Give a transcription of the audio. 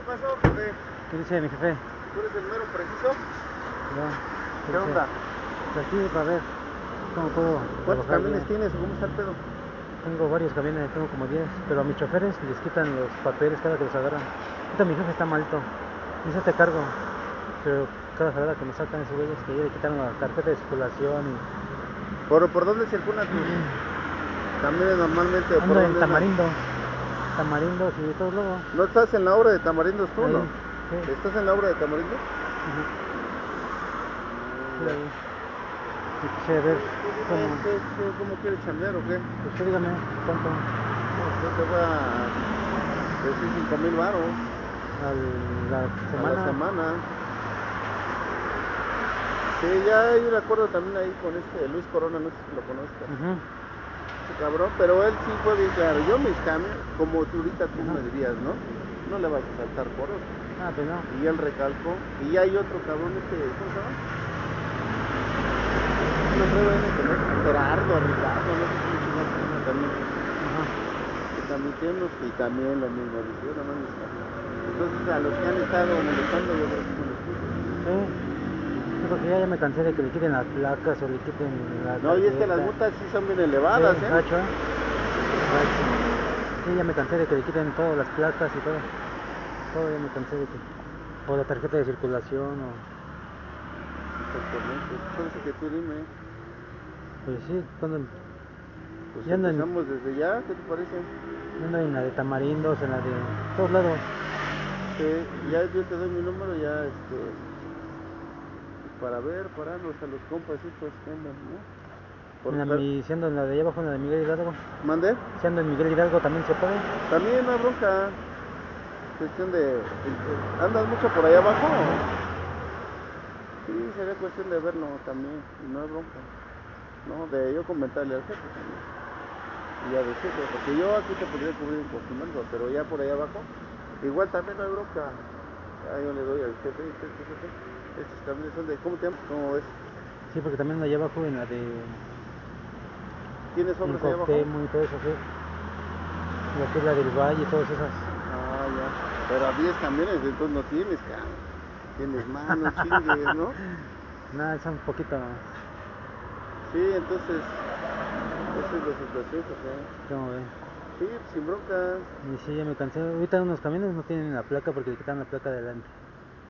pasó, jefe? ¿Qué dice mi jefe? ¿Tú eres el mero preciso? Ya, ¿Qué onda? pues aquí para ver cómo puedo ¿Cuántos trabajar camiones bien. tienes o cómo está el pedo? Tengo varios camiones, tengo como 10, pero a mis choferes les quitan los papeles cada que los agarran. Ahorita mi jefe está malito, dice te cargo, pero cada jalada que me sacan esos güeyes que ya le quitaron la tarjeta de circulación y ¿Por dónde circulan tus camiones normalmente? ¿O por ando en dónde andan? Tamarindos y de todos lados. ¿No estás en la obra de Tamarindos tú, Ahí, no? sí. ¿Estás en la obra de Tamarindos? Ujú. Sí, Ya. ahí. Y quise ver Tú cómo, dime, ¿cómo quieres chambear o qué? pues tú dígame cuánto Yo te voy a decir 5,000 varos a la a la semana. semana. Sí, ya hay un acuerdo también ahí con Luis Corona, no sé si lo conozcas. Ujú. Ese cabrón, pero él sí fue bien claro. Yo mis cambios, como tú ahorita tú Ajá. me dirías, ¿no? No le vas a saltar por eso. Ah, pues no. Y él recalcó. Y hay otro cabrón, ¿cómo se llama? No creo que no, Gerardo, Ricardo, no sé cómo chingados se llama también. Ajá. Que también tiene unos y también lo mismo, dice, yo nomás mis cambios. Entonces a los que han estado molestando, yo creo que son los tuyos. Sí. Sí, porque ya me cansé de que le quiten las placas o le quiten la No, y es que las tarjeta. multas sí son bien Sí, elevadas, ¿eh? gacho, ¿eh? Gacho. Sí, ya me cansé de que le quiten todas las placas y todo. Todo ya me cansé de que. O la tarjeta de circulación o. Exactamente. Por eso que tú dime, Pues sí, cuando. pues Ya ando en, empezamos desde ya, ¿qué te parece? ya ando en la de Tamarindos, en la de todos lados. Sí, ya yo te doy mi número, ya para ver, pararnos a los compas estos que andan, ¿no? Si ando en la de allá abajo, en la de Miguel Hidalgo. ¿Mandé? Si ando en Miguel Hidalgo también se puede. También no hay bronca, cuestión de, ¿andas mucho por allá abajo? Sí, sería cuestión de vernos también, y no hay bronca, ¿no? De yo comentarle al jefe también, y ya decirle, porque yo aquí te podría cubrir en Cojimalpa, pero ya por allá abajo, igual también no hay bronca, ya yo le doy al jefe, jefe, estos camiones son de, ¿cómo te llamas? ¿Cómo ves? Sí, porque también ando allá abajo en la de. ¿Tienes En obras allá abajo? Cuauhtémoc y todo eso, sí. Lo que es la del Valle y todas esas. Ah, ya. Pero a 10 camiones, entonces no tienes, cabrón. Tienes más, no chingues, ¿no? Nada, son un poquito. Sí, entonces, esa es la situación, jefe. ¿Cómo ven? Sí, sin bronca. Y sí, ya me cansé. Ahorita unos camiones no tienen la placa porque le quitaron la placa de adelante.